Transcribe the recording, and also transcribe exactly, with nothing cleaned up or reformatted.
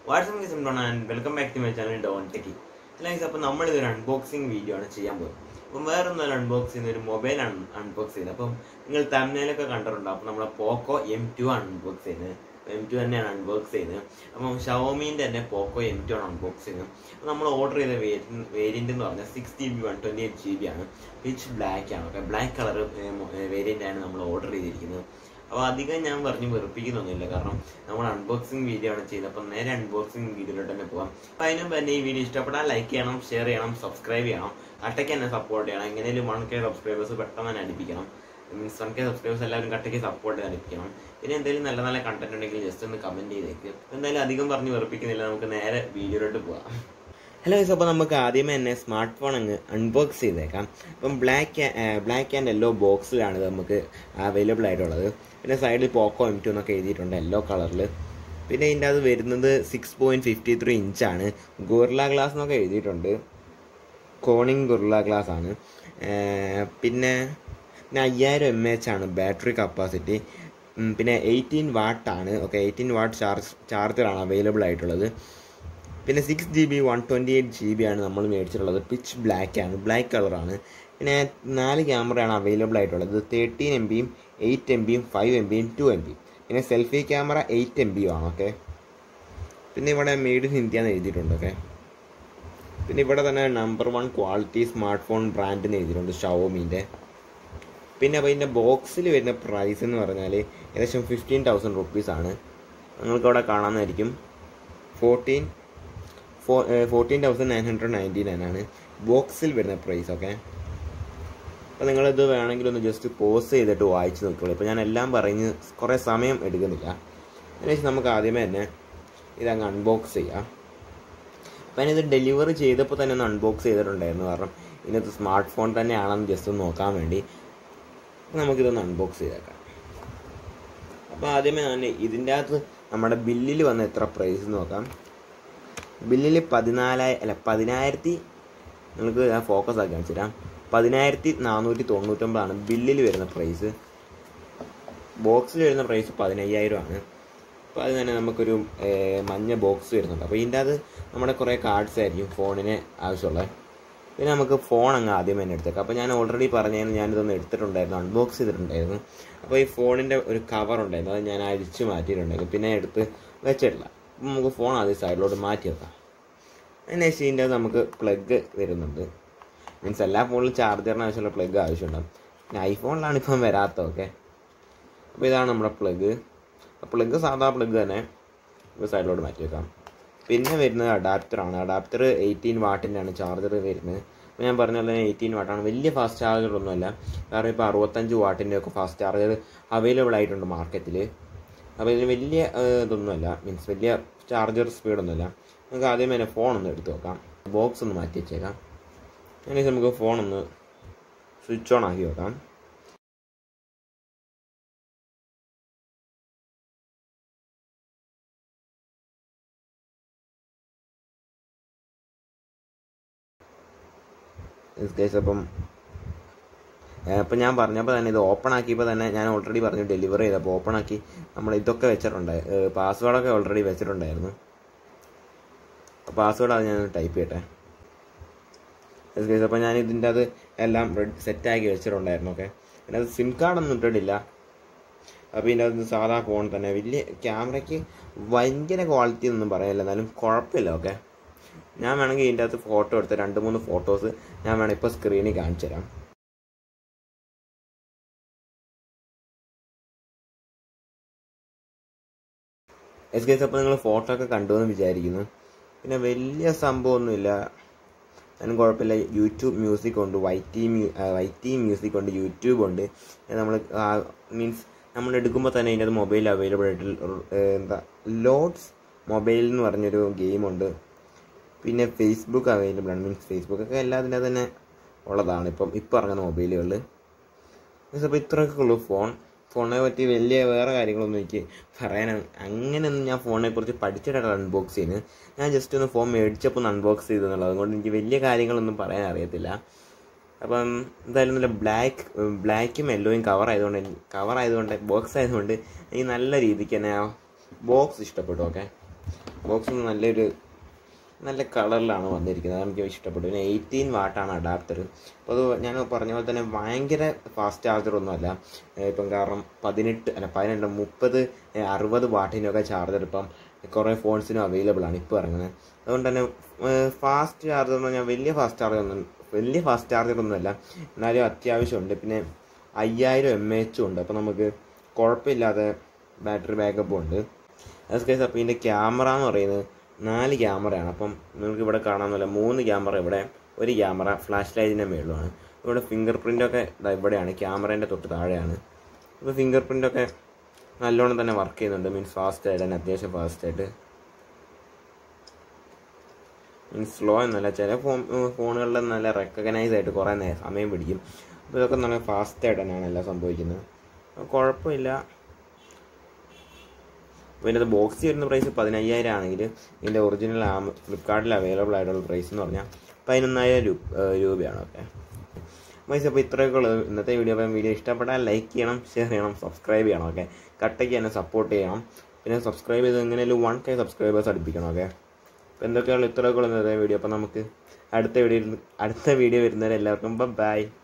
What's up guys, I'm Don and welcome back to my channel Don Techie. Guys, അപ്പോൾ നമ്മൾ ഇതൊരു unboxing video ആണ് ചെയ്യാൻ പോകുന്നത്. അപ്പം വേറെ ഒന്നും അൺബോക്സ് ചെയ്യുന്ന ഒരു മൊബൈൽ ആണ് അൺബോക്സ് ചെയ്യുന്നത്. അപ്പം നിങ്ങൾ തമ്മിലൊക്കെ കണ്ടിട്ടുണ്ടോ? അപ്പം നമ്മളെ പോക്കോ എം ടു ആണ് അൺബോക്സ് ചെയ്യുന്നത്. എം ടു തന്നെയാണ് അൺബോക്സ് ചെയ്യുന്നത്. അപ്പം ഷവോമീൻ്റെ തന്നെ പോക്കോ എം ടു ആണ് അൺബോക്സ് ചെയ്യുന്നത്. അപ്പോൾ നമ്മൾ ഓർഡർ ചെയ്ത വേരിയൻ്റ് എന്ന് പറഞ്ഞാൽ six G B one twenty eight G B ആണ്. പിച്ച് ബ്ലാക്ക് ആണ്. ഓക്കെ, ബ്ലാക്ക് കളർ വേരിയൻ്റാണ് നമ്മൾ ഓർഡർ ചെയ്തിരിക്കുന്നത്. അപ്പോൾ അധികം ഞാൻ പറഞ്ഞ് വെറുപ്പിക്കുന്നൊന്നുമില്ല, കാരണം നമ്മൾ അൺബോക്സിങ് വീഡിയോ ആണ് ചെയ്യുന്നത്. അപ്പം നേരെ അൺബോക്സിങ് വീഡിയോയിലോട്ട് തന്നെ പോകാം. അപ്പം അതിനും തന്നെ ഈ വീഡിയോ ഇഷ്ടപ്പെട്ടാൽ ലൈക്ക് ചെയ്യണം, ഷെയർ ചെയ്യണം, സബ്സ്ക്രൈബ് ചെയ്യണം, കട്ടയ്ക്ക് തന്നെ സപ്പോർട്ട് ചെയ്യണം. എങ്ങനെയും വൺ കെ സബ്സ്ക്രൈബേഴ്സ് പെട്ടെന്ന് തന്നെ അടുപ്പിക്കണം. മീൻസ് വൺ കെ സബ്സ്ക്രൈബേഴ്സ് എല്ലാവരും കട്ടയ്ക്ക് സപ്പോർട്ട് ചെയ്ത് അടുപ്പിക്കണം. പിന്നെ എന്തെങ്കിലും നല്ല നല്ല കണ്ടന്റ് ഉണ്ടെങ്കിൽ ജസ്റ്റ് ഒന്ന് കമൻറ്റ് ചെയ്തേക്ക്. എന്തായാലും അധികം പറഞ്ഞ് വെറുപ്പിക്കുന്നില്ല, നമുക്ക് നേരെ വീഡിയോയിലോട്ട് പോകാം. ഹലോ ഗൈസ്, അപ്പോൾ നമുക്ക് ആദ്യമേ തന്നെ സ്മാർട്ട് ഫോൺ അങ്ങ് അൺബോക്സ് ചെയ്തേക്കാം. അപ്പം ബ്ലാക്ക് ബ്ലാക്ക് ആൻഡ് യെല്ലോ ബോക്സിലാണ് ഇത് നമുക്ക് അവൈലബിൾ ആയിട്ടുള്ളത്. പിന്നെ സൈഡിൽ പോക്കോ എം ടു എന്നൊക്കെ എഴുതിയിട്ടുണ്ട് യെല്ലോ കളറിൽ. പിന്നെ ഇതിൻ്റെ അത് വരുന്നത് സിക്സ് പോയിൻറ്റ് ഫിഫ്റ്റി ത്രീ ഇഞ്ചാണ്. ഗൊറില്ല ഗ്ലാസ് എന്നൊക്കെ എഴുതിയിട്ടുണ്ട്. കോണിങ് ഗൊറില്ല ഗ്ലാസ് ആണ്. പിന്നെ പിന്നെ അയ്യായിരം എം എച്ച് ആണ് ബാറ്ററി കപ്പാസിറ്റി. പിന്നെ എയ്റ്റീൻ വാട്ടാണ്. ഓക്കെ, എയ്റ്റീൻ വാട്ട് ചാർജ് ചാർജറാണ് അവൈലബിൾ ആയിട്ടുള്ളത്. പിന്നെ six G B one twenty eight G B ആണ് നമ്മൾ മേടിച്ചിട്ടുള്ളത്. പിച്ച് ബ്ലാക്ക് ആണ്, ബ്ലാക്ക് കളറാണ്. പിന്നെ നാല് ക്യാമറയാണ് അവൈലബിൾ ആയിട്ടുള്ളത്. തേർട്ടീൻ എം ബിയും എയ്റ്റ് എം ബിയും ഫൈവ് എം ബിയും ടു എം ബിയും. പിന്നെ സെൽഫി ക്യാമറ എയ്റ്റ് എം ബിയും ആണ്. ഓക്കെ, പിന്നെ ഇവിടെ മെയ്ഡ് ഇൻ ഇന്ത്യ എന്ന് എഴുതിയിട്ടുണ്ട്. ഓക്കെ, പിന്നെ ഇവിടെ തന്നെ number one quality smart phone brand എന്ന് എഴുതിയിട്ടുണ്ട് ഷവോമീൻ്റെ. പിന്നെ അപ്പോൾ ഇതിൻ്റെ ബോക്സിൽ വരുന്ന പ്രൈസ് എന്ന് പറഞ്ഞാൽ ഏകദേശം ഫിഫ്റ്റീൻ തൗസൻഡ് റുപ്പീസാണ്. നിങ്ങൾക്കവിടെ കാണാമെന്നായിരിക്കും. Fourteen four fourteen thousand nine hundred ninety nine ആണ് ബോക്സിൽ വരുന്ന പ്രൈസ്. ഓക്കെ, അപ്പോൾ നിങ്ങളിത് വേണമെങ്കിൽ ഒന്ന് ജസ്റ്റ് പോസ് ചെയ്തിട്ട് വായിച്ച് നോക്കിക്കോളൂ. ഇപ്പോൾ ഞാൻ എല്ലാം പറഞ്ഞ് കുറേ സമയം എടുക്കുന്നില്ല. അതിനുശേഷം നമുക്ക് ആദ്യമേ തന്നെ ഇതങ്ങ് അൺബോക്സ് ചെയ്യാം. അപ്പോൾ ഞാനിത് ഡെലിവറി ചെയ്തപ്പോൾ തന്നെ ഒന്ന് അൺബോക്സ് ചെയ്തിട്ടുണ്ടായിരുന്നു, കാരണം ഇതിനകത്ത് സ്മാർട്ട് ഫോൺ തന്നെയാണെന്ന് ജസ്റ്റ് ഒന്ന് നോക്കാൻ വേണ്ടി. അപ്പോൾ നമുക്കിതൊന്ന് അൺബോക്സ് ചെയ്തേക്കാം. അപ്പോൾ ആദ്യമേ തന്നെ ഇതിൻ്റെ അകത്ത് നമ്മുടെ ബില്ലിൽ വന്ന എത്ര പ്രൈസ് നോക്കാം. ബില്ലിൽ പതിനാലായി അല്ല പതിനായിരത്തി നിങ്ങൾക്ക് ഞാൻ ഫോക്കസ് ആക്കി കാണിച്ചു തരാം. പതിനായിരത്തി നാനൂറ്റി തൊണ്ണൂറ്റൊമ്പതാണ് ബില്ലിൽ വരുന്ന പ്രൈസ്. ബോക്സിൽ വരുന്ന പ്രൈസ് പതിനയ്യായിരം ആണ്. അപ്പോൾ അത് തന്നെ നമുക്കൊരു മഞ്ഞ ബോക്സ് വരുന്നുണ്ട്. അപ്പോൾ ഇതിൻ്റെ അത് നമ്മുടെ കുറേ കാർഡ്സ് ആയിരിക്കും ഫോണിന് ആവശ്യമുള്ളത്. പിന്നെ നമുക്ക് ഫോൺ അങ്ങ് ആദ്യം തന്നെ എടുത്തേക്കാം. അപ്പോൾ ഞാൻ ഓൾറെഡി പറഞ്ഞതിന് ഞാനിതൊന്ന് എടുത്തിട്ടുണ്ടായിരുന്നു, അൺബോക്സ് ചെയ്തിട്ടുണ്ടായിരുന്നു. അപ്പോൾ ഈ ഫോണിൻ്റെ ഒരു കവർ ഉണ്ടായിരുന്നു, അത് ഞാൻ അഴിച്ച് മാറ്റിയിട്ടുണ്ടായിരുന്നു. പിന്നെ എടുത്ത് വെച്ചിട്ടില്ല. അപ്പം നമുക്ക് ഫോൺ ആദ്യം സൈഡിലോട്ട് മാറ്റി വെക്കാം. അതിന് ശേഷം ഇതിൻ്റെ നമുക്ക് പ്ലഗ് വരുന്നുണ്ട്. മീൻസ് എല്ലാ ഫോണിലും ചാർജറിന് ആവശ്യമുള്ള പ്ലഗ് ആവശ്യമുണ്ടാകും. പിന്നെ ഐഫോണിലാണ് ഇപ്പം വരാത്തത്. ഓക്കെ, അപ്പോൾ ഇതാണ് നമ്മുടെ പ്ലഗ്. പ്ലഗ് സാധാ പ്ലഗ് തന്നെ സൈഡിലോട്ട് മാറ്റി വെക്കാം. പിന്നെ വരുന്നത് അഡാപ്റ്ററാണ്. അഡാപ്റ്റർ എയ്റ്റീൻ വാട്ടിൻ്റെയാണ് ചാർജർ വരുന്നത്. അപ്പോൾ ഞാൻ പറഞ്ഞ പോലെ തന്നെ എയ്റ്റീൻ വാട്ടാണ്. വലിയ ഫാസ്റ്റ് ചാർജറൊന്നുമല്ല, കാരണം ഇപ്പോൾ അറുപത്തഞ്ച് വാട്ടിൻ്റെ ഒക്കെ ഫാസ്റ്റ് ചാർജർ അവൈലബിൾ ആയിട്ടുണ്ട് മാർക്കറ്റിൽ. അപ്പോൾ ഇതിന് വലിയ ഇതൊന്നുമല്ല, മീൻസ് വലിയ ചാർജർ സ്പീഡൊന്നുമില്ല. നമുക്ക് ആദ്യമേ തന്നെ ഫോണൊന്ന് എടുത്ത് വെക്കാം. ബോക്സ് ഒന്ന് മാറ്റി വെച്ചേക്കാം. അതിനുശേഷം നമുക്ക് ഫോണൊന്ന് സ്വിച്ച് ഓൺ ആക്കി വെക്കാം. അപ്പം അപ്പം ഞാൻ പറഞ്ഞപ്പോൾ തന്നെ ഇത് ഓപ്പൺ ആക്കിയപ്പോൾ തന്നെ ഞാൻ ഓൾറെഡി പറഞ്ഞു ഡെലിവറി ചെയ്തപ്പോൾ ഓപ്പൺ ആക്കി നമ്മൾ ഇതൊക്കെ വെച്ചിട്ടുണ്ടായി, പാസ്വേഡൊക്കെ ഓൾറെഡി വെച്ചിട്ടുണ്ടായിരുന്നു. പാസ്വേഡ് അത് ഞാൻ ടൈപ്പ് ചെയ്യട്ടെ. അപ്പോൾ ഞാൻ ഇതിൻ്റെ അത് എല്ലാം റെഡ് സെറ്റാക്കി വെച്ചിട്ടുണ്ടായിരുന്നു. ഓക്കെ, പിന്നെ അത് സിം കാർഡൊന്നും ഇട്ടിട്ടില്ല. അപ്പോൾ ഇതിൻ്റെ അത് സാധാ ഫോൺ തന്നെ. വലിയ ക്യാമറയ്ക്ക് ഭയങ്കര ക്വാളിറ്റി ഒന്നും പറയാനില്ല, എന്നാലും കുഴപ്പമില്ല. ഓക്കെ, ഞാൻ വേണമെങ്കിൽ ഇതിൻ്റെ അകത്ത് ഫോട്ടോ എടുത്ത് രണ്ട് മൂന്ന് ഫോട്ടോസ് ഞാൻ വേണം ഇപ്പോൾ സ്ക്രീനിൽ കാണിച്ചു തരാം. എസ് കേസ് അപ്പോൾ നിങ്ങൾ ഫോട്ടോ ഒക്കെ കണ്ടു എന്ന് വിചാരിക്കുന്നു. പിന്നെ വലിയ സംഭവമൊന്നുമില്ല, അതിനും കുഴപ്പമില്ല. യൂട്യൂബ് മ്യൂസിക് ഉണ്ട്, വൈറ്റി മ്യൂ വൈറ്റി മ്യൂസിക് ഉണ്ട്, യൂട്യൂബ് ഉണ്ട്. നമ്മൾ മീൻസ് നമ്മൾ എടുക്കുമ്പോൾ തന്നെ ഇതിൻ്റെ അത് മൊബൈൽ അവൈലബിൾ ആയിട്ട് എന്താ ലോഡ്സ് മൊബൈൽ എന്ന് പറഞ്ഞൊരു ഗെയിമുണ്ട്. പിന്നെ ഫേസ്ബുക്ക് അവൈലബിൾ ആണ്. മീൻസ് ഫേസ്ബുക്കൊക്കെ എല്ലാത്തിൻ്റെ തന്നെ ഉള്ളതാണ് ഇപ്പം ഇപ്പം ഇറങ്ങുന്ന മൊബൈലുകളിൽ. മീൻസ് അപ്പോൾ ഇത്രയൊക്കെ ഉള്ളൂ ഫോൺ. ഫോണിനെ പറ്റി വലിയ വേറെ കാര്യങ്ങളൊന്നും എനിക്ക് പറയാൻ അങ്ങനെയൊന്നും ഞാൻ ഫോണിനെ കുറിച്ച് പഠിച്ചിട്ടാണ് അൺബോക്സ് ചെയ്യുന്നത്. ഞാൻ ജസ്റ്റ് ഒന്ന് ഫോൺ മേടിച്ചപ്പോൾ ഒന്ന് അൺബോക്സ് ചെയ്തെന്നുള്ളത്, അതുകൊണ്ട് എനിക്ക് വലിയ കാര്യങ്ങളൊന്നും പറയാൻ അറിയത്തില്ല. അപ്പം എന്തായാലും നല്ല ബ്ലാക്ക് ബ്ലാക്കും യെല്ലോയും കവർ ആയതുകൊണ്ട് കവർ ആയതുകൊണ്ട് ബോക്സ് ആയതുകൊണ്ട് എനിക്ക് നല്ല രീതിക്ക് തന്നെ ആ ബോക്സ് ഇഷ്ടപ്പെട്ടു. ഓക്കെ, ബോക്സ് നല്ലൊരു നല്ല കളറിലാണ് വന്നിരിക്കുന്നത്, അതെനിക്ക് ഇഷ്ടപ്പെട്ടു. പിന്നെ എയ്റ്റീൻ വാട്ടാണ് അഡാപ്റ്റർ. അപ്പോൾ അത് ഞാൻ പറഞ്ഞ പോലെ തന്നെ ഭയങ്കര ഫാസ്റ്റ് ചാർജറൊന്നുമല്ല. ഇപ്പം കാരണം പതിനെട്ട് അല്ല പതിനെട്ട് മുപ്പത് അറുപത് വാട്ടിനൊക്കെ ചാർജർ ഇപ്പം കുറേ ഫോൺസിനും അവൈലബിൾ ആണ് ഇപ്പോൾ ഇറങ്ങുന്നത്. അതുകൊണ്ട് തന്നെ ഫാസ്റ്റ് ചാർജർ എന്ന് പറഞ്ഞാൽ വലിയ ഫാസ്റ്റ് ചാർജർ ഒന്നും വലിയ ഫാസ്റ്റ് ചാർജറൊന്നുമല്ല, എന്നാലും അത്യാവശ്യമുണ്ട്. പിന്നെ അയ്യായിരം എം എച്ചും ഉണ്ട്, അപ്പോൾ നമുക്ക് കുഴപ്പമില്ലാതെ ബാറ്ററി ബാക്കപ്പും ഉണ്ട്. അത് കേസ് അപ്പോൾ ഇതിൻ്റെ ക്യാമറ എന്ന് പറയുന്നത് നാല് ക്യാമറയാണ്. അപ്പം നിങ്ങൾക്ക് ഇവിടെ കാണാമെന്നല്ല, മൂന്ന് ക്യാമറ ഇവിടെ, ഒരു ക്യാമറ ഫ്ലാഷ് ലൈറ്റിൻ്റെ മുകളിലാണ്. ഇവിടെ ഫിംഗർ പ്രിൻ്റൊക്കെ ഇവിടെയാണ്, ക്യാമറേൻ്റെ തൊട്ട് താഴെയാണ്. ഇപ്പോൾ ഫിംഗർ പ്രിൻ്റൊക്കെ നല്ലോണം തന്നെ വർക്ക് ചെയ്യുന്നുണ്ട്, മീൻസ് ഫാസ്റ്റായിട്ട് തന്നെ, അത്യാവശ്യം ഫാസ്റ്റായിട്ട്. മീൻസ് സ്ലോ എന്നല്ല, ചില ഫോൺ ഫോണുകളിൽ നല്ല റെക്കഗ്നൈസ് ആയിട്ട് കുറേ നേരം സമയം പിടിക്കും. അപ്പോൾ ഇതൊക്കെ നല്ല ഫാസ്റ്റായിട്ട് തന്നെയാണ് എല്ലാം സംഭവിക്കുന്നത്, കുഴപ്പമില്ല. അപ്പോൾ ഇതിൻ്റെ ബോക്സ് വരുന്ന പ്രൈസ് പതിനയ്യായിരം ആണെങ്കിൽ ഇതിൻ്റെ ഒറിജിനൽ ആ ഫ്ലിപ്കാർട്ടിൽ അവൈലബിൾ ആയിട്ടുള്ള പ്രൈസ് എന്ന് പറഞ്ഞാൽ പതിനൊന്നായിരം രൂപ രൂപയാണ്. ഓക്കെ മൈസ്, അപ്പോൾ ഇത്രയൊക്കെ ഉള്ളത് ഇന്നത്തെ വീഡിയോ. അപ്പം വീഡിയോ ഇഷ്ടപ്പെട്ടാൽ ലൈക്ക് ചെയ്യണം, ഷെയർ ചെയ്യണം, സബ്സ്ക്രൈബ് ചെയ്യണം. ഓക്കെ കട്ടയ്ക്ക് തന്നെ സപ്പോർട്ട് ചെയ്യണം. പിന്നെ സബ്സ്ക്രൈബ് ചെയ്ത് എങ്ങനെയാലും വൺ കെ സബ്സ്ക്രൈബേഴ്സ് അടുപ്പിക്കണം. ഓക്കെ അപ്പോൾ എന്തൊക്കെയാണ് ഇത്രയൊക്കെ ഉള്ളത് ഇന്നത്തെ വീഡിയോ. അപ്പോൾ നമുക്ക് അടുത്ത വീഡിയോ അടുത്ത വീഡിയോ വരുന്നവരെ എല്ലാവർക്കും ബൈ.